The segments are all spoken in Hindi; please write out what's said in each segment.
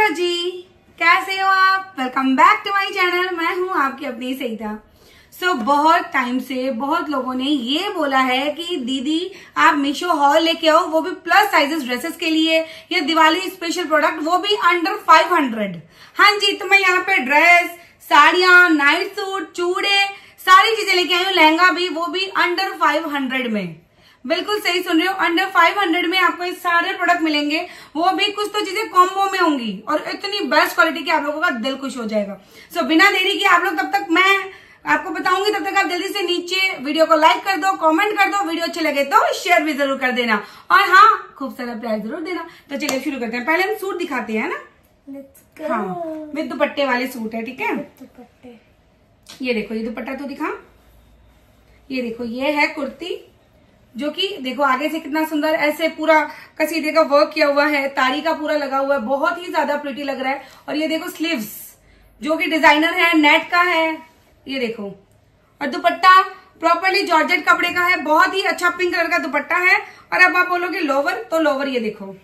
हेलो जी, कैसे हो आप? Welcome back to my channel. मैं हूं आपकी अपनी सईदा। बहुत टाइम से बहुत लोगों ने ये बोला है कि दीदी आप मीशो हॉल लेके आओ, वो भी प्लस साइजेस ड्रेसेस के लिए, या दिवाली स्पेशल प्रोडक्ट, वो भी अंडर 500। हाँ जी, तो मैं यहाँ पे ड्रेस, साड़ियां, नाइट सूट, चूड़े, सारी चीजें लेके आई हूँ। लहंगा भी, वो भी अंडर 500 में। बिल्कुल सही सुन रहे हो, अंडर 500 में आपको ये सारे प्रोडक्ट मिलेंगे। वो भी कुछ तो चीजें कॉम्बो में होंगी और इतनी बेस्ट क्वालिटी की, आप लोगों का दिल खुश हो जाएगा। बिना देरी के आप लोग, तब तक मैं आपको बताऊंगी, तब तक आप जल्दी से नीचे वीडियो को लाइक कर दो, कमेंट कर दो, वीडियो अच्छे लगे तो शेयर भी जरूर कर देना, और हाँ, खूब सारा प्यार जरूर देना। तो चलिए शुरू करते हैं। पहले हम सूट दिखाते हैं ना। हाँ, विद दुपट्टे वाले सूट है, ठीक है। दुपट्टे, ये देखो, ये दुपट्टा तो दिखा। ये देखो, ये है कुर्ती, जो कि देखो आगे से कितना सुंदर ऐसे पूरा कसीदे का वर्क किया हुआ है, तारी का पूरा लगा हुआ है, बहुत ही ज्यादा प्रिटी लग रहा है। और ये देखो स्लीव्स, जो कि डिजाइनर है, नेट का है, ये देखो। और दुपट्टा प्रॉपरली जॉर्जेट कपड़े का है, बहुत ही अच्छा पिंक कलर का दुपट्टा है। और अब आप बोलोगे लोवर, तो लोवर ये देखो,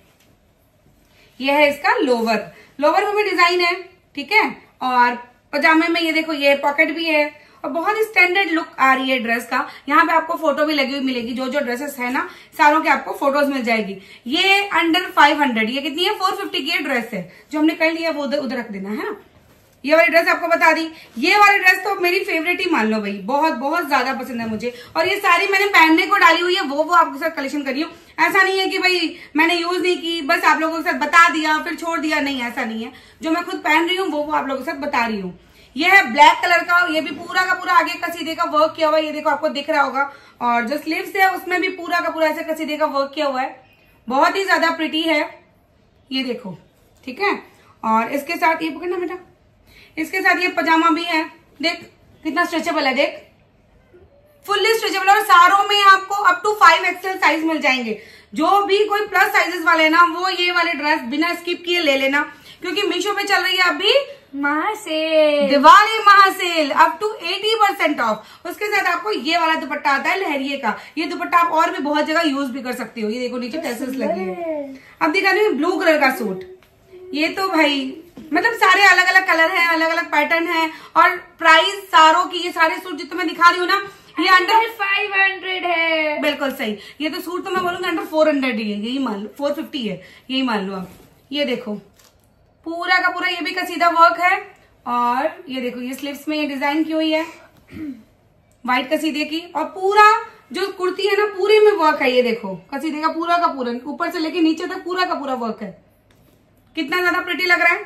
ये है इसका लोवर। लोवर में भी डिजाइन है, ठीक है। और पजामे में ये देखो, ये पॉकेट भी है और बहुत ही स्टैंडर्ड लुक आ रही है ड्रेस का। यहाँ पे आपको फोटो भी लगी हुई मिलेगी, जो जो ड्रेसेस है ना, सारों के आपको फोटोज मिल जाएगी। ये अंडर 500, ये कितनी है? 450 की ड्रेस है। जो हमने कर लिया वो उधर रख देना है ना। ये वाली ड्रेस आपको बता दी। ये वाली ड्रेस तो मेरी फेवरेट ही मान लो भाई, बहुत बहुत ज्यादा पसंद है मुझे। और ये सारी मैंने पहनने को डाली हुई है, वो आपके साथ कलेक्शन करी हूँ। ऐसा नहीं है कि भाई मैंने यूज नहीं की, बस आप लोगों के साथ बता दिया फिर छोड़ दिया, नहीं, ऐसा नहीं है। जो मैं खुद पहन रही हूँ वो आप लोगों के साथ बता रही हूँ। ये है ब्लैक कलर का, ये भी पूरा का पूरा आगे कसीदे का वर्क किया हुआ है, ये देखो आपको दिख रहा होगा। और जो स्लीव्स है उसमें भी पूरा का पूरा ऐसे कसीदे का वर्क किया हुआ है, बहुत ही ज्यादा प्रिटी है, ये देखो, ठीक है। और इसके साथ ये पकड़ना बेटा, इसके साथ ये पजामा भी है, देख कितना स्ट्रेचेबल है, देख फुल्ली स्ट्रेचेबल। और सारों में आपको अप टू 5XL साइज मिल जाएंगे। जो भी कोई प्लस साइजेस वाले ना, वो ये वाले ड्रेस बिना स्किप किए ले लेना, क्योंकि मीशो पे चल रही है अभी महासेल, दिवाली महासेल, अप टू 80% ऑफ। उसके साथ आपको ये वाला दुपट्टा आता है लहरिये का। ये दुपट्टा आप और भी बहुत जगह यूज भी कर सकती हो। ये देखो नीचे टेसल्स लगी है। अब दिखा रही हूँ ब्लू कलर का सूट। ये तो भाई मतलब सारे अलग अलग कलर है, अलग अलग पैटर्न है। और प्राइस सारों की, ये सारे सूट जितने मैं दिखा रही हूँ ना, ये अंडर 500 है। बिल्कुल सही। ये तो सूट तो मैं बोलूंगी अंडर 400 ही है, यही मान लो, 450 है, यही मान लो आप। ये देखो पूरा का पूरा, ये भी कसीदा वर्क है। और ये देखो, ये स्लीव्स में ये डिजाइन की हुई है व्हाइट कसीदे की। और पूरा जो कुर्ती है ना, पूरे में वर्क है, ये देखो कसीदे का पूरा, ऊपर से लेके नीचे तक पूरा का पूरा वर्क है। कितना ज्यादा प्रिटी लग रहा है।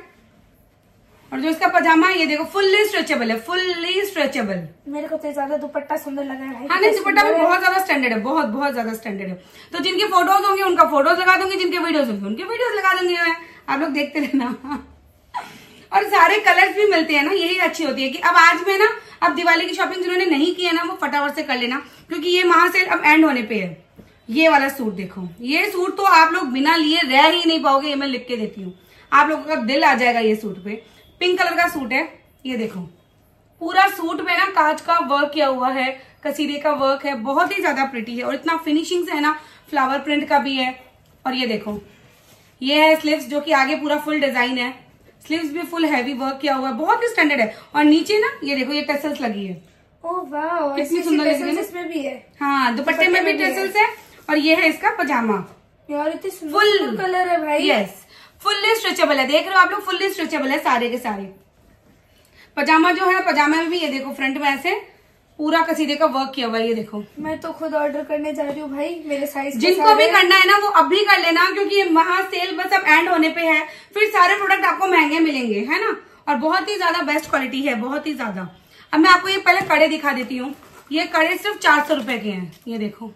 और जो इसका पजामा है, ये देखो फुल्ली स्ट्रेचेबल है, फुल्ली स्ट्रेचेबल। मेरे को तो ज्यादा दुपट्टा सुंदर लग रहा है। हाँ नहीं, दुपट्टा भी बहुत ज्यादा स्टैंडर्ड है, बहुत बहुत ज्यादा स्टैंडर्ड है। तो जिनके फोटोज होंगे उनका फोटोज लगा दूंगी, जिनके वीडियोज होंगे उनके वीडियोज लगा दूंगी मैं, आप लोग देखते रहना। और सारे कलर्स भी मिलते हैं ना, यही अच्छी होती है कि अब आज में ना, अब दिवाली की शॉपिंग जिन्होंने नहीं की है ना, वो फटाफट से कर लेना, क्योंकि ये महासेल अब एंड होने पे है। ये वाला सूट देखो, ये सूट तो आप लोग बिना लिए रह ही नहीं पाओगे, ये मैं लिख के देती हूँ, आप लोगों का दिल आ जाएगा ये सूट पे। पिंक कलर का सूट है, ये देखो पूरा सूट में ना कांच का वर्क किया हुआ है, कसीदे का वर्क है, बहुत ही ज्यादा प्रिटी है। और इतना फिनिशिंग है ना, फ्लावर प्रिंट का भी है। और ये देखो, ये है स्लीव्स, जो कि आगे पूरा फुल डिजाइन है, स्लीव्स भी फुल हैवी वर्क किया हुआ है, बहुत ही स्टैंडर्ड है। और नीचे ना ये देखो, ये टेसल्स लगी है। ओह वाह, कितनी सुंदर लग रही है। इसमें भी है, हाँ, दुपट्टे में भी टेसल्स है। और ये है इसका पजामा, यार इतनी सुंदर कलर है भाई। यस, फुल्ली स्ट्रेचेबल है, देख रहे हो आप लोग, फुल्ली स्ट्रेचेबल है सारे के सारे। पजामा जो है, पजामे में भी ये देखो फ्रंट में ऐसे पूरा कसीदे का वर्क किया हुआ है, ये देखो। मैं तो खुद ऑर्डर करने जा रही हूँ भाई, मेरे साइज जिनको भी करना है ना, वो अभी कर लेना, क्योंकि ये महासेल बस अब एंड होने पे है। फिर सारे प्रोडक्ट आपको महंगे मिलेंगे, है ना। और बहुत ही ज्यादा बेस्ट क्वालिटी है, बहुत ही ज्यादा। अब मैं आपको ये पहले कड़े दिखा देती हूँ। ये कड़े सिर्फ 400 रुपए के हैं, ये देखो,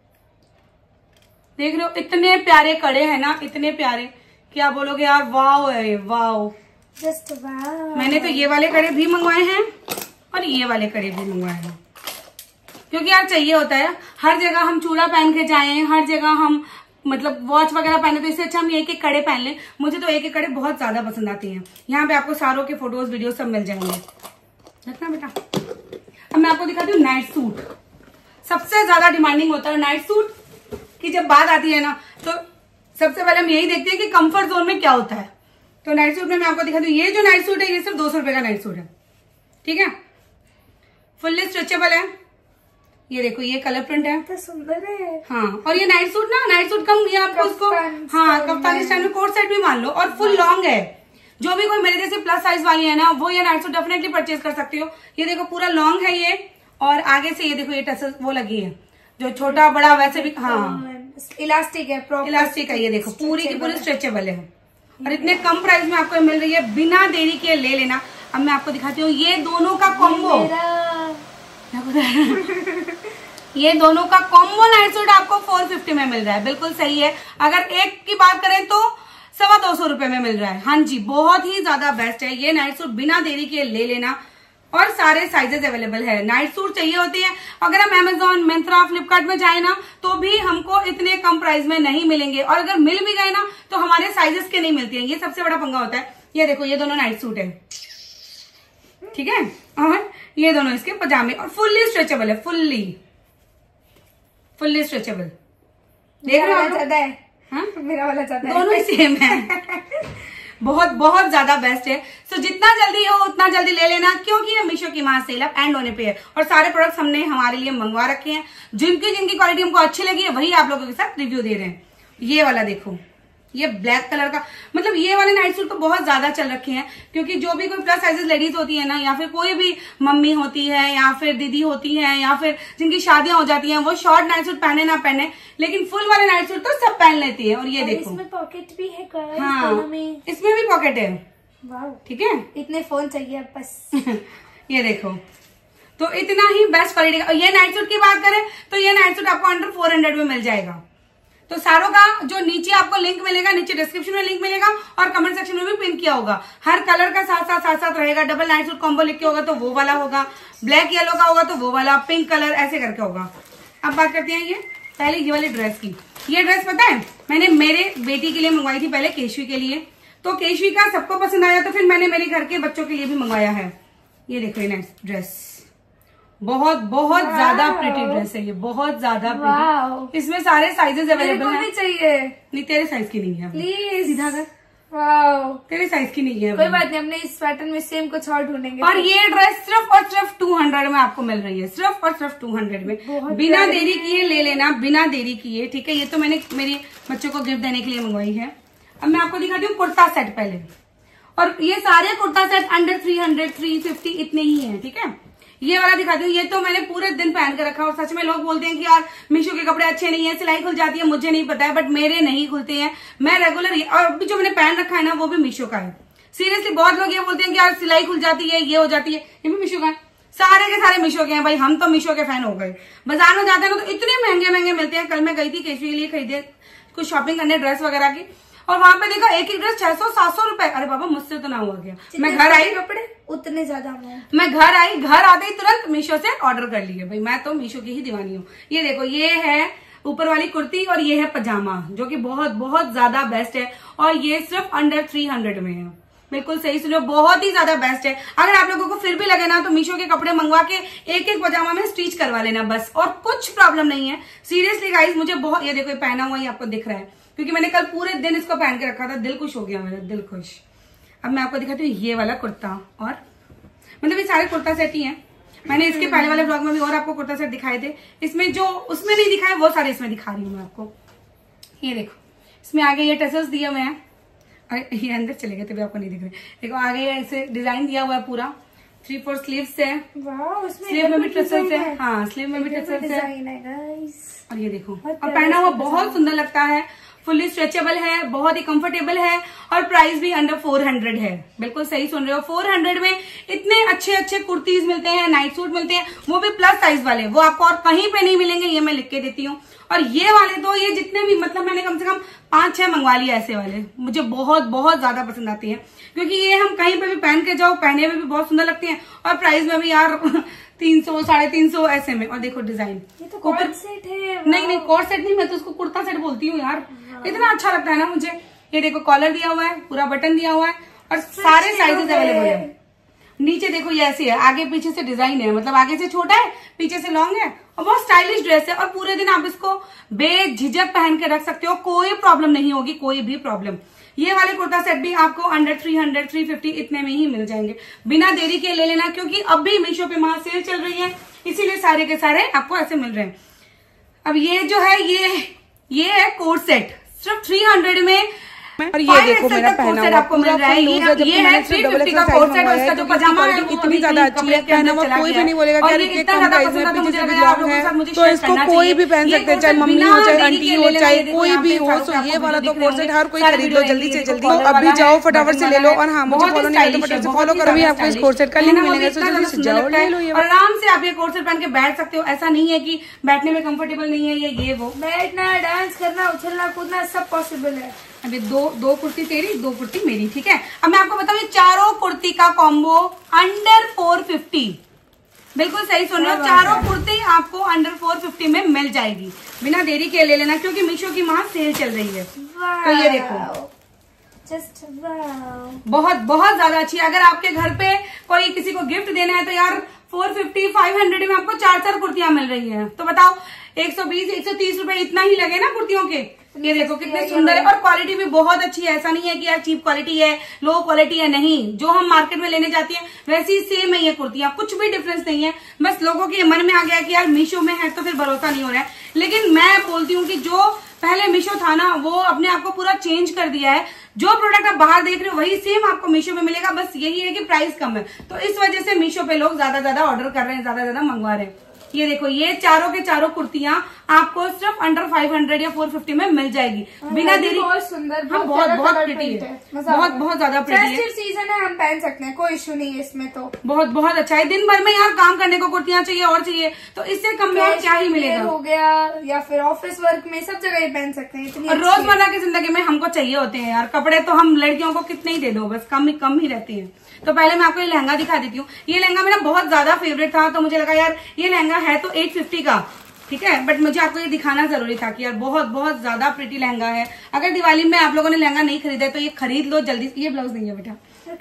देख रहे हो, इतने प्यारे कड़े हैं ना, इतने प्यारे, क्या बोलोगे यार, वाव है, वाव, जस्ट वाव। मैंने तो ये वाले कड़े भी मंगवाए हैं और ये वाले कड़े भी मंगवाए हैं, क्योंकि यार चाहिए होता है। हर जगह हम चूड़ा पहन के जाएं, हर जगह हम मतलब वॉच वगैरह पहने, तो इससे अच्छा हम एक एक कड़े पहन लें। मुझे तो एक एक कड़े बहुत ज्यादा पसंद आती हैं। यहाँ पे आपको सारों के फोटोज वीडियो सब मिल जाएंगे। देखना बेटा, अब मैं आपको दिखाती हूँ नाइट सूट। सबसे ज्यादा डिमांडिंग होता है नाइट सूट की। जब बात आती है ना, तो सबसे पहले हम यही देखते हैं कि कंफर्ट जोन में क्या होता है। तो नाइट सूट में मैं आपको दिखा दूं, ये जो नाइट सूट है ये सिर्फ 200 रुपए का नाइट सूट है, ठीक है। फुल्ली स्ट्रेचेबल है, ये देखो ये कलर प्रिंट है, तो सुंदर है। हाँ, और ये नाइट सूट कम ये आपको उसको, हाँ कफ्तानी स्टाइल में कोट सेट भी मान लो, और फुल लॉन्ग है। जो भी कोई मेरे जैसे प्लस साइज वाली है ना, वो ये नाइट सूट डेफिनेटली परचेज कर सकती हो। ये देखो पूरा लॉन्ग है ये, और आगे से ये देखो ये टसल वो लगी है, जो छोटा बड़ा वैसे भी, हाँ इलास्टिक है, प्रॉपर इलास्टिक है, ये देखो पूरी की पूरी स्ट्रेचेबल है, और इतने कम प्राइस में आपको मिल रही है, बिना देरी के ले लेना। अब मैं आपको दिखाती हूँ ये दोनों का कॉम्बो, ये दोनों का कॉम्बो नाइट सूट आपको 450 में मिल रहा है, बिल्कुल सही है। अगर एक की बात करें तो 250 रुपए में मिल रहा है। हाँ जी, बहुत ही ज्यादा बेस्ट है ये नाइट सूट, बिना देरी के ले लेना, और सारे साइजेस अवेलेबल है। नाइट सूट चाहिए होते हैं, अगर हम Amazon, मिंत्रा, फ्लिपकार्ट में जाए ना तो भी हमको इतने कम प्राइस में नहीं मिलेंगे, और अगर मिल भी गए ना तो हमारे साइजेस के नहीं मिलते हैं, ये सबसे बड़ा पंगा होता है। ये देखो ये दोनों नाइट सूट है, ठीक है, और ये दोनों इसके पजामे, और फुल्ली स्ट्रेचेबल है, फुल्ली स्ट्रेचेबल। देख रहे हो, हाँ मेरा वाला ज्यादा है, दोनों ही सेम है। बहुत बहुत ज्यादा बेस्ट है। सो जितना जल्दी हो उतना जल्दी ले लेना, क्योंकि ये मीशो की महा सेल अब एंड होने पे है, और सारे प्रोडक्ट्स हमने हमारे लिए मंगवा रखे हैं। जिनकी क्वालिटी हमको अच्छी लगी है वही आप लोगों के साथ रिव्यू दे रहे हैं। ये वाला देखो, ये ब्लैक कलर का, मतलब ये वाले नाइट सूट तो बहुत ज्यादा चल रखे हैं, क्योंकि जो भी कोई प्लस साइजेस लेडीज होती है ना, या फिर कोई भी मम्मी होती है, या फिर दीदी होती है, या फिर जिनकी शादियां हो जाती हैं, वो शॉर्ट नाइट सूट पहने ना पहने, लेकिन फुल वाले नाइट सूट तो सब पहन लेती है। और ये देखो इसमें पॉकेट भी है, हाँ इसमें भी पॉकेट है, ठीक है। इतने फोन चाहिए अब बस। ये देखो, तो इतना ही बेस्ट क्वालिटी का। ये नाइट सूट की बात करें तो ये नाइट सूट आपको अंडर 400 में मिल जाएगा। तो सारों का जो नीचे आपको लिंक मिलेगा, नीचे डिस्क्रिप्शन में लिंक मिलेगा, और कमेंट सेक्शन में भी पिन किया होगा। हर कलर का साथ रहेगा। डबल नाइट सूट कॉम्बो लिख के होगा तो वो वाला होगा, ब्लैक येलो का होगा तो वो वाला, पिंक कलर ऐसे करके होगा। अब बात करते हैं ये पहले ये वाली ड्रेस की। ये ड्रेस पता है मैंने मेरे बेटी के लिए मंगवाई थी पहले, केशवी के लिए, तो केशवी का सबको पसंद आया, तो फिर मैंने मेरे घर के बच्चों के लिए भी मंगवाया है। ये देखो ये नाइस ड्रेस, बहुत बहुत ज्यादा प्रिटी ड्रेस है ये, बहुत ज्यादा प्रिटी। इसमें सारे साइजेस अवेलेबल हैं। चाहिए नहीं, तेरे साइज की नहीं है, प्लीज सीधा कर, तेरे साइज की नहीं है। कोई बात नहीं, हमने इस पैटर्न में सेम कुछ और ढूंढेंगे। और ये ड्रेस सिर्फ और सिर्फ 200 में आपको मिल रही है, सिर्फ और सिर्फ 200 में। बिना देरी किए ले लेना, बिना देरी किए, ठीक है। ये तो मैंने मेरे बच्चों को गिफ्ट देने के लिए मंगवाई है। अब मैं आपको दिखाती हूँ कुर्ता सेट पहले, और ये सारे कुर्ता सेट अंडर 300, 350 इतने ही है, ठीक है। ये वाला दिखाती हूँ, ये तो मैंने पूरे दिन पहन के रखा, और सच में लोग बोलते हैं कि यार मीशो के कपड़े अच्छे नहीं है, सिलाई खुल जाती है, मुझे नहीं पता है, बट मेरे नहीं खुलते हैं। मैं रेगुलर, और अभी जो मैंने पहन रखा है ना वो भी मीशो का है। सीरियसली बहुत लोग ये बोलते हैं कि यार सिलाई खुल जाती है, ये हो जाती है, ये भी मीशो का है। सारे के सारे मीशो के हैं भाई, हम तो मीशो के फैन हो गए। बाजार में जाते हैं ना तो इतने महंगे महंगे मिलते हैं। कल मैं गई थी केशवी के लिए खरीदे कुछ शॉपिंग करने, ड्रेस वगैरह की, और वहां पे देखा एक ड्रेस 600-700 रुपए। अरे बाबा मुझसे तो ना हुआ गया। मैं घर आई, कपड़े उतने ज्यादा, मैं घर आई, घर आते ही तुरंत मीशो से ऑर्डर कर लिए भाई, मैं तो मीशो की ही दीवानी हूँ। ये देखो ये है ऊपर वाली कुर्ती, और ये है पजामा, जो कि बहुत बहुत ज्यादा बेस्ट है, और ये सिर्फ अंडर 300 में है। बिल्कुल सही सुनो, बहुत ही ज्यादा बेस्ट है। अगर आप लोगों को फिर भी लगे ना तो मीशो के कपड़े मंगवा के एक एक पजामा में स्टिच करवा लेना बस, और कुछ प्रॉब्लम नहीं है। सीरियसली गाइस, मुझे बहुत, ये देखो पहना हुआ ही आपको दिख रहा है, क्योंकि मैंने कल पूरे दिन इसको पहन के रखा था, दिल खुश हो गया मेरा, दिल खुश। अब मैं आपको दिखाती हूँ ये वाला कुर्ता, और मतलब ये सारे कुर्ता सेट ही हैं। मैंने इसके पहले वाले ब्लॉग में भी और आपको कुर्ता सेट दिखाए थे, इसमें जो उसमें नहीं दिखाए वो सारे इसमें दिखा रही हूँ मैं आपको। ये देखो, इसमें आगे ये टसल्स दिए हुए हैं, ये अंदर चले गए तभी आपको नहीं दिख रहे। देखो आगे ऐसे डिजाइन दिया हुआ है, पूरा 3/4 स्लीव्स है, स्लीव में भी टसल्स है, हाँ स्लीव में भी टसल्स है। और ये देखो, और पहना हुआ बहुत सुंदर लगता है, फुल्ली स्ट्रेचेबल है, बहुत ही कंफर्टेबल है, और प्राइस भी अंडर 400 है। बिल्कुल सही सुन रहे हो, 400 में इतने अच्छे अच्छे कुर्तीज मिलते हैं, नाइट सूट मिलते हैं, वो भी प्लस साइज वाले, वो आपको और कहीं पे नहीं मिलेंगे, ये मैं लिख के देती हूँ। और ये वाले तो, ये जितने भी, मतलब मैंने कम से कम 5-6 मंगवा लिए ऐसे वाले, मुझे बहुत बहुत ज्यादा पसंद आती है, क्योंकि ये हम कहीं पे भी पहन के जाओ, पहने में भी बहुत सुंदर लगती है, और प्राइस में भी यार 300, 350 ऐसे में। और देखो डिजाइन, ये तो कोट सेट है। नहीं कोट सेट नहीं, मैं तो उसको कुर्ता सेट बोलती हूँ यार, इतना अच्छा लगता है ना मुझे। ये देखो कॉलर दिया हुआ है, पूरा बटन दिया हुआ है, और सारे साइजेस अवेलेबल है। नीचे देखो ये ऐसे है, आगे पीछे से डिजाइन है, मतलब आगे से छोटा है पीछे से लॉन्ग है और बहुत स्टाइलिश ड्रेस है और पूरे दिन आप इसको बेझिझक पहन के रख सकते हो, कोई प्रॉब्लम नहीं होगी, कोई भी प्रॉब्लम। ये वाले कुर्ता सेट भी आपको अंडर 300 350 इतने में ही मिल जाएंगे। बिना देरी के ले लेना, क्योंकि अब भी मीशो पे वहां सेल चल रही है, इसीलिए सारे के सारे आपको ऐसे मिल रहे हैं। अब ये जो है ये है कोट सेट, सिर्फ 300 में और ये देखो मेरा पहना हुआ आपको मिल रहा है। ये है 350 का कोट सेट और इसका जो पजामा है इतनी ज्यादा अच्छी है, पहना हुआ कोई भी नहीं बोलेगा कि यार इतने कम प्राइस में पीछे से भी लॉन्ग है, तो इसको कोई भी पहन सकते हैं, चाहे मम्मी हो चाहे आंटी हो चाहे कोई भी हो। तो ये वाला तो कोट सेट हर कोई खरीद लो जल्दी से जल्दी, अभी जाओ फटाफट से ले लो। और हाँ, मुझे फॉलो नहीं तो फटाफट से फॉलो करो, भी आपको इस कोट सेट का लिंक मिलेगा, तो जल्दी से जाओ ले लो। ये आराम से आप ये कोट सेट पहन के बैठ सकते हो, ऐसा नहीं है कि बैठने में कंफर्टेबल नहीं है, ये वो बैठना, डांस करना, उछलना कूदना सब पॉसिबल है। अभी दो कुर्ती तेरी, 2 कुर्ती मेरी, ठीक है। अब मैं आपको बताऊं, ये चारों कुर्ती का कॉम्बो अंडर 450, बिल्कुल सही सुन रहे हो, चारों कुर्ती आपको अंडर 450 में मिल जाएगी। बिना देरी के ले लेना, क्योंकि मीशो की वहां सेल चल रही है। तो ये देखो, जस्ट बहुत बहुत ज्यादा अच्छी। अगर आपके घर पे कोई किसी को गिफ्ट देना है तो यार 450 500 में आपको 4 कुर्तियां मिल रही है, तो बताओ 120 130 रुपए इतना ही लगे ना कुर्तियों के। ये देखो कितने सुंदर है और क्वालिटी भी बहुत अच्छी है, ऐसा नहीं है कि यार चीप क्वालिटी है, लो क्वालिटी है, नहीं। जो हम मार्केट में लेने जाती है वैसी सेम है ये कुर्तियां, कुछ भी डिफरेंस नहीं है। बस लोगों के मन में आ गया कि यार मीशो में है तो फिर भरोसा नहीं हो रहा है। लेकिन मैं बोलती हूँ कि जो पहले मीशो था ना, वो अपने आप को पूरा चेंज कर दिया है। जो प्रोडक्ट आप बाहर देख रहे हो वही सेम आपको मीशो में मिलेगा, बस यही है कि प्राइस कम है। तो इस वजह से मीशो पे लोग ज्यादा ऑर्डर कर रहे हैं, ज्यादा मंगवा रहे हैं। ये देखो, ये चारों के चारों कुर्तियां आपको सिर्फ अंडर 500 या 450 में मिल जाएगी बिना देरी। बहुत सुंदर, हाँ, बहुत प्रिटी है, बहुत ज्यादा प्रिटी है। सीजन है, हम पहन सकते हैं, कोई इशू नहीं है इसमें। तो बहुत अच्छा है। दिन भर में यार काम करने को कुर्तियां चाहिए और चाहिए, तो इससे कम में और क्या ही मिलेगा। हो गया या फिर ऑफिस वर्क में, सब जगह ये पहन सकते हैं। इतनी रोजमर्रा की जिंदगी में हमको चाहिए होते हैं यार कपड़े, तो हम लड़कियों को कितने ही दे दो, बस कम ही रहती है। तो पहले मैं आपको ये लहंगा दिखा देती हूँ। ये लहंगा मेरा बहुत ज्यादा फेवरेट था, तो मुझे लगा यार ये लहंगा है तो 850 का, ठीक है, बट मुझे आपको ये दिखाना जरूरी था कि यार बहुत ज्यादा प्रिटी लहंगा है। अगर दिवाली में आप लोगों ने लहंगा नहीं खरीदा है तो ये खरीद लो जल्दी। ये ब्लाउज नहीं है बेटा,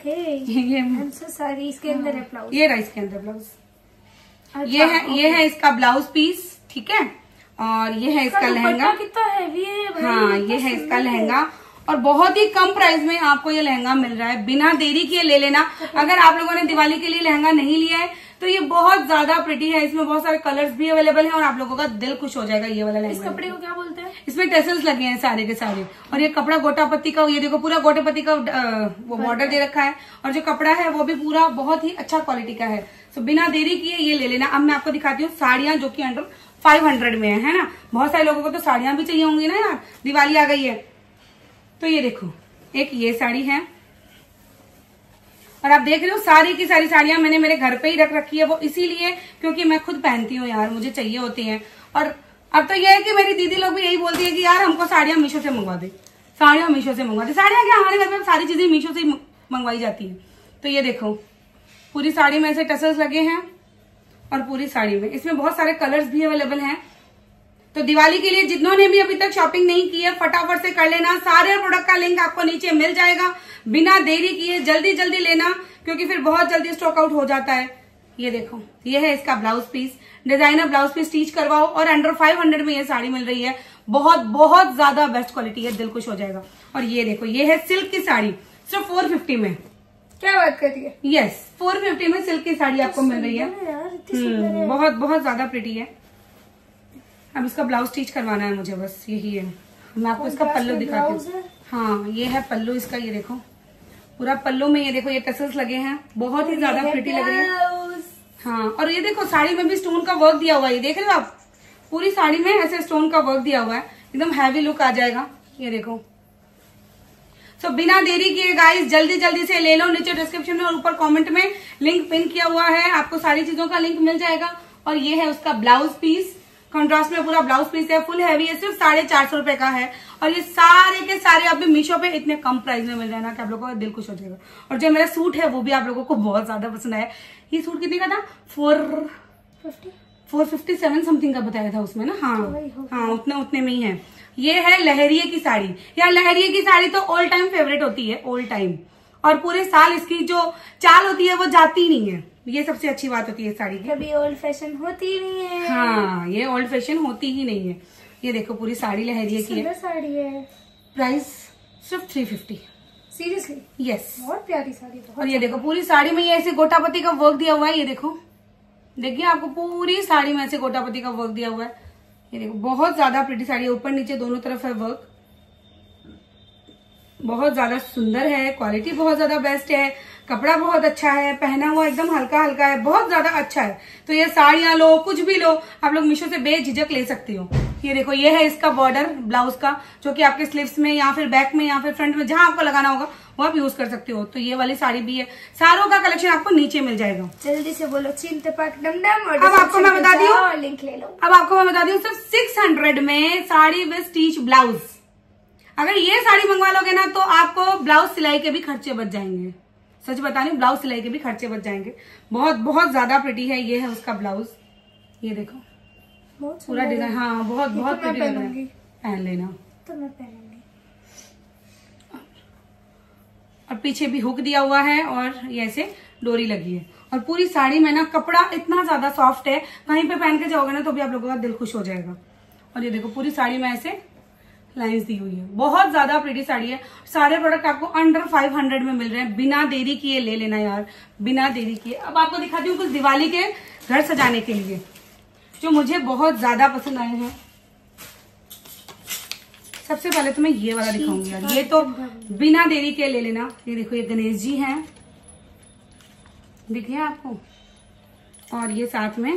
सॉरी, इसके अंदर है ब्लाउज। ये रहा इसके अंदर ब्लाउज। ये है इसका ब्लाउज पीस, ठीक है, और ये है इसका लहंगा। कितना हैवी है भाई। हाँ, ये है इसका लहंगा और बहुत ही कम प्राइस में आपको ये लहंगा मिल रहा है। बिना देरी किए ले लेना। अगर आप लोगों ने दिवाली के लिए लहंगा नहीं लिया है तो ये बहुत ज्यादा प्रिटी है, इसमें बहुत सारे कलर्स भी अवेलेबल हैं और आप लोगों का दिल खुश हो जाएगा। ये वाला लहंगा, इस कपड़े को क्या बोलते हैं? इसमें टेसल्स लगे हैं सारे के सारे, और ये कपड़ा गोटापत्ती का, ये देखो पूरा गोटापत्ती का वो बॉर्डर दे रखा है, और जो कपड़ा है वो भी पूरा बहुत ही अच्छा क्वालिटी का है। तो बिना देरी किए ये ले लेना। अब मैं आपको दिखाती हूँ साड़ियां जो कि अंडर 500 में है ना। बहुत सारे लोगों को तो साड़ियां भी चाहिए होंगी ना यार, दिवाली आ गई है। तो ये देखो, एक ये साड़ी है और आप देख रहे हो सारी की सारी साड़ियां मैंने मेरे घर पे ही रख रखी है, वो इसीलिए क्योंकि मैं खुद पहनती हूँ यार, मुझे चाहिए होती हैं। और अब तो ये है कि मेरी दीदी लोग भी यही बोलती है कि यार हमको साड़ियां मीशो से मंगवा दे, साड़ियां मीशो से मंगवा दे। साड़ियां क्या, हमारे घर में सारी चीजें मीशो से मंगवाई जाती है। तो ये देखो, पूरी साड़ी में ऐसे टसल्स लगे हैं और पूरी साड़ी में इसमें बहुत सारे कलर्स भी अवेलेबल हैं। तो दिवाली के लिए जिन्होंने भी अभी तक शॉपिंग नहीं की है फटाफट से कर लेना। सारे प्रोडक्ट का लिंक आपको नीचे मिल जाएगा। बिना देरी किए जल्दी लेना, क्योंकि फिर बहुत जल्दी स्टॉक आउट हो जाता है। ये देखो, ये है इसका blouse piece, designer blouse piece stitch करवाओ और अंडर 500 में ये साड़ी मिल रही है। बहुत ज्यादा बेस्ट क्वालिटी है, दिल खुश हो जाएगा। और ये देखो, ये है सिल्क की साड़ी, सिर्फ 450 में। क्या बात कर रही है? यस, 450 में सिल्क की साड़ी आपको मिल रही है। बहुत ज्यादा प्रिटी है। अब इसका ब्लाउज स्टिच करवाना है मुझे, बस यही है। मैं आपको इसका पल्लू दिखाती हूँ। हाँ, ये है पल्लू इसका। ये देखो पूरा पल्लू में ये देखो ये टसल्स लगे हैं, बहुत ही ज्यादा प्रिटी लग रही है। हाँ, और ये देखो साड़ी में भी स्टोन का वर्क दिया हुआ है, ये देख रहे हो आप, पूरी साड़ी में ऐसे स्टोन का वर्क दिया हुआ है, एकदम हैवी लुक आ जाएगा। ये देखो, सो बिना देरी किए गाइस जल्दी से ले लो। नीचे डिस्क्रिप्शन में और ऊपर कमेंट में लिंक पिन किया हुआ है, आपको सारी चीजों का लिंक मिल जाएगा। और ये है उसका ब्लाउज पीस, कंट्रास्ट में पूरा ब्लाउज पीस है, फुल हैवी है, सिर्फ 450 रुपए का है। और ये सारे के सारे अभी मीशो पे इतने कम प्राइस में मिल रहे हैं ना कि आप लोगों का दिल खुश हो जाएगा। और जो मेरा सूट है वो भी आप लोगों को बहुत ज्यादा पसंद आया। ये सूट कितने का था? 457 समथिंग का बताया था उसमें ना। हाँ, उतने में ही है। ये है लहरिये की साड़ी। यार लहरिये की साड़ी तो ऑल टाइम फेवरेट होती है, ऑल टाइम। और पूरे साल इसकी जो चाल होती है वो जाती नहीं है। ये सबसे अच्छी बात होती है साड़ी की। कभी ओल्ड फैशन होती नहीं है। हाँ, ये ओल्ड फैशन होती ही नहीं है। ये देखो पूरी साड़ी लहरिया की है। साड़ी है। प्राइस सिर्फ 350। सीरियसली? यस, बहुत प्यारी साड़ी। बहुत। और ये देखो पूरी साड़ी में ये ऐसे गोटापति का वर्क दिया हुआ है। ये देखो, देखिए आपको पूरी साड़ी में ऐसे गोटापति का वर्क दिया हुआ है। ये देखो बहुत ज्यादा प्रिटी साड़ी है, ऊपर नीचे दोनों तरफ है वर्क। बहुत ज्यादा सुंदर है, क्वालिटी बहुत ज्यादा बेस्ट है, कपड़ा बहुत अच्छा है, पहना हुआ एकदम हल्का हल्का है, बहुत ज्यादा अच्छा है। तो ये साड़ियां लो, कुछ भी लो, आप लोग मीशो से बेझिझक ले सकती हो। ये देखो, ये है इसका बॉर्डर ब्लाउज का, जो कि आपके स्लीव्स में या फिर बैक में या फिर फ्रंट में जहां आपको लगाना होगा वो आप यूज कर सकते हो। तो ये वाली साड़ी भी है। सारों का कलेक्शन आपको नीचे मिल जाएगा। जल्दी से बोलो चिंतपक डमडम। और अब आपको मैं बता दी हूँ, लिंक ले लो। अब आपको मैं बता दी हूँ, सिर्फ 600 में साड़ी विद स्टिच ब्लाउज। अगर ये साड़ी मंगवा लोगे ना तो आपको ब्लाउज सिलाई के भी खर्चे बच जाएंगे। सच बता रही हूँ, ब्लाउज सिलाई के भी खर्चे बच जाएंगे। बहुत बहुत ज्यादा प्रिटी है। ये है उसका ब्लाउज। ये देखो पूरा डिजाइन। हाँ, बहुत बहुत प्रिटी लग रहा है। पहन लेना। तो मैं पहनूंगी। और पीछे भी हुक दिया हुआ है और ये ऐसे डोरी लगी है। और पूरी साड़ी में ना कपड़ा इतना ज्यादा सॉफ्ट है, कहीं पे पहन के जाओगे ना तो भी आप लोगों का दिल खुश हो जाएगा। और ये देखो पूरी साड़ी में ऐसे लाइंस दी हुई है। बहुत ज्यादा प्रिटी साड़ी है। सारे प्रोडक्ट आपको अंडर 500 में मिल रहे हैं। बिना देरी किए ले लेना यार, बिना देरी किए। अब आपको दिखाती हूँ कुछ दिवाली के घर सजाने के लिए जो मुझे बहुत ज्यादा पसंद आए हैं। सबसे पहले तो मैं ये वाला दिखाऊंगी यार, ये तो बिना देरी के ले लेना। ये देखो, ये गणेश जी हैं, दिखे आपको, और ये साथ में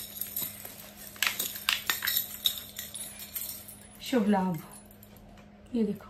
शुभ लाभ। ये देखो,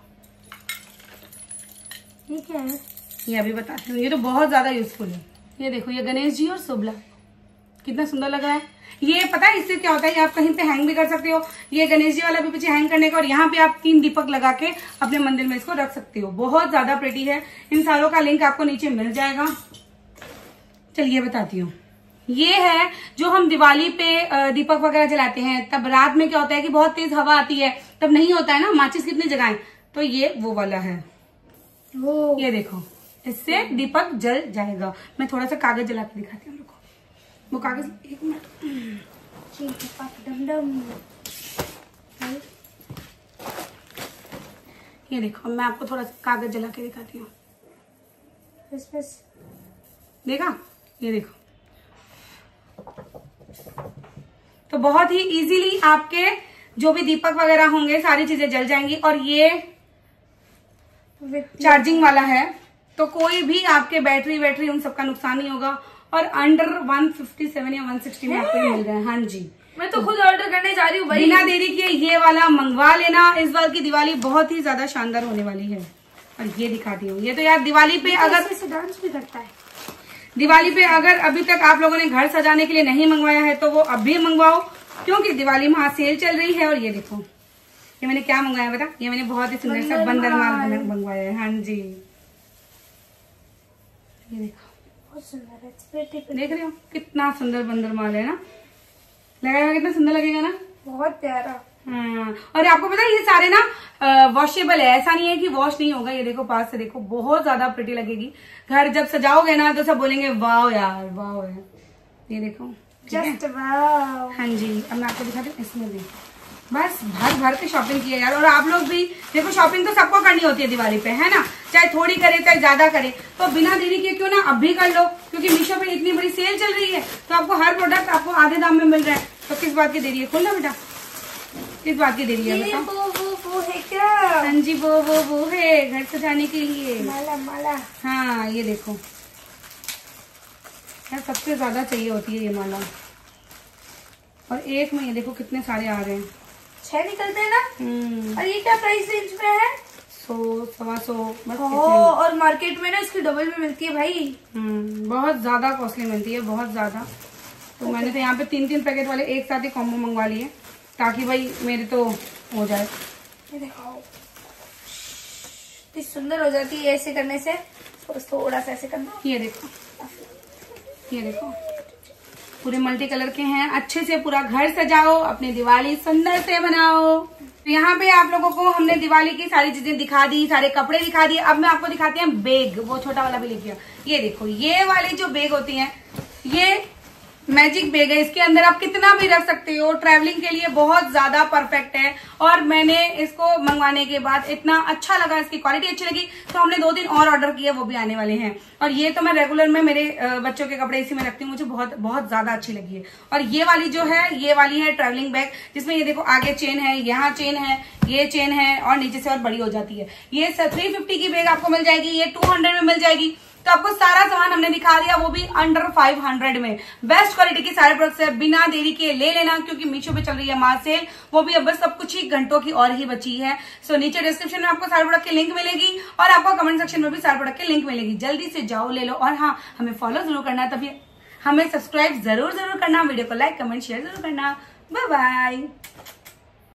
ये क्या है? ये अभी बताती हूँ। ये तो बहुत ज्यादा यूजफुल है। ये देखो, ये गणेश जी और शुभ लाभ, कितना सुंदर लग रहा है। ये पता है इससे क्या होता है, आप कहीं पे हैंग भी कर सकते हो। ये गणेश जी वाला भी पीछे हैंग करने का, और यहाँ पे आप 3 दीपक लगा के अपने मंदिर में इसको रख सकते हो। बहुत ज्यादा प्रिटी है। इन सारों का लिंक आपको नीचे मिल जाएगा। चलिए बताती हूँ। ये है जो हम दिवाली पे दीपक वगैरह जलाते हैं, तब रात में क्या होता है कि बहुत तेज हवा आती है, तब नहीं होता है ना, माचिस कितनी जगाएं, तो ये वो वाला है। ये देखो, इससे दीपक जल जाएगा। मैं थोड़ा सा कागज जला के दिखाती हूँ। वो कागज, एक मिनट। ये देखो, मैं आपको थोड़ा सा कागज जला के दिखाती हूँ। देखा, ये देखो, तो बहुत ही इजीली आपके जो भी दीपक वगैरह होंगे सारी चीजें जल जाएंगी। और ये चार्जिंग वाला है, तो कोई भी आपके बैटरी उन सबका नुकसान नहीं होगा। और अंडर 157 या 160 में आपको मिल रहा है। हाँ जी, मैं तो खुद ऑर्डर करने जा रही हूँ। बिना देरी किए ये वाला मंगवा लेना। इस बार की दिवाली बहुत ही ज्यादा शानदार होने वाली है। और ये दिखाती हूँ, ये तो यार दिवाली पे अगर डांस भी करता है, दिवाली पे अगर अभी तक आप लोगों ने घर सजाने के लिए नहीं मंगवाया है तो वो अभी मंगवाओ, क्योंकि दिवाली में सेल चल रही है। और ये देखो, ये मैंने क्या मंगवाया बता, ये मैंने बहुत ही सुंदर सा बंदरमाल मंगवाया है। हाँ जी, ये देखो, बहुत सुंदर है। देख रहे हो कितना सुंदर बंदरमाल है ना, लगेगा कितना सुंदर लगेगा ना, बहुत प्यारा। हाँ, और आपको पता है ये सारे ना वॉशेबल है, ऐसा नहीं है कि वॉश नहीं होगा। ये देखो, पास से देखो, बहुत ज्यादा प्रिटी लगेगी। घर जब सजाओगे ना तो सब बोलेंगे वाओ यार, वाओ है। ये देखो, जस्ट वाओ। हाँ जी, अब मैं आपको दिखाती हूँ। इसमें भी बस भर भर के शॉपिंग की है यार। और आप लोग भी देखो, शॉपिंग तो सबको करनी होती है दिवाली पे, है ना, चाहे थोड़ी करे चाहे ज्यादा करे, तो बिना देरी के क्यों ना अब भी कर लो, क्योंकि मीशो पे इतनी बड़ी सेल चल रही है तो आपको हर प्रोडक्ट आपको आधे दाम में मिल रहा है। तो किस बात की देरी है, खोलना बेटा, किस बात की देरी है बताओ। वो है क्या? हाँ जी, वो है घर सजाने के लिए माला। हाँ, ये देखो यार, सबसे ज्यादा चाहिए होती है ये माला। और एक में ये देखो कितने सारे आ रहे हैं, 6 निकलते हैं ना। और ये क्या प्राइस रेंज में है? 100, 125 बस। और मार्केट में ना इसकी डबल में मिलती है भाई। बहुत ज्यादा कॉस्टली मिलती है, बहुत ज्यादा। तो मैंने तो यहाँ पे 3 पैकेट वाले एक साथ ही कॉम्बो मंगवा लिए, ताकि भाई मेरे तो हो जाए। ये देखो, इतनी सुंदर हो जाती है ऐसे करने से। थोड़ा सा ऐसे करना। ये देखो, ये देखो, पूरे मल्टी कलर के हैं। अच्छे से पूरा घर सजाओ, अपनी दिवाली सुंदर से बनाओ। तो यहाँ पे आप लोगों को हमने दिवाली की सारी चीजें दिखा दी, सारे कपड़े दिखा दिए। अब मैं आपको दिखाती हूँ बैग, वो छोटा वाला भी लेके आओ। ये देखो, ये वाली जो बैग होती है, ये मैजिक बैग है। इसके अंदर आप कितना भी रख सकते हो, ट्रैवलिंग के लिए बहुत ज्यादा परफेक्ट है। और मैंने इसको मंगवाने के बाद इतना अच्छा लगा, इसकी क्वालिटी अच्छी लगी, तो हमने 2 दिन और ऑर्डर किए, वो भी आने वाले हैं। और ये तो मैं रेगुलर में मेरे बच्चों के कपड़े इसी में रखती हूँ, मुझे बहुत बहुत ज्यादा अच्छी लगी है। और ये वाली जो है, ये वाली है ट्रैवलिंग बैग, जिसमें ये देखो आगे चेन है, यहाँ चेन है, ये चेन है, और नीचे से और बड़ी हो जाती है। ये 350 की बैग आपको मिल जाएगी, ये 200 में मिल जाएगी। तो आपको सारा सामान हमने दिखा दिया, वो भी अंडर 500 में। बेस्ट क्वालिटी के सारे प्रोडक्ट्स है, बिना देरी के ले लेना, क्योंकि मीशो पे चल रही है मार्च सेल, वो भी अब बस सब कुछ ही घंटों की और ही बची है। सो नीचे डिस्क्रिप्शन में आपको सारे प्रोडक्ट की लिंक मिलेगी, और आपको कमेंट सेक्शन में भी सारे प्रोडक्ट की लिंक मिलेगी। जल्दी से जाओ, ले लो। और हाँ, हमें फॉलो जरूर करना, तभी हमें सब्सक्राइब जरूर करना, वीडियो को लाइक कमेंट शेयर जरूर करना। Bye bye.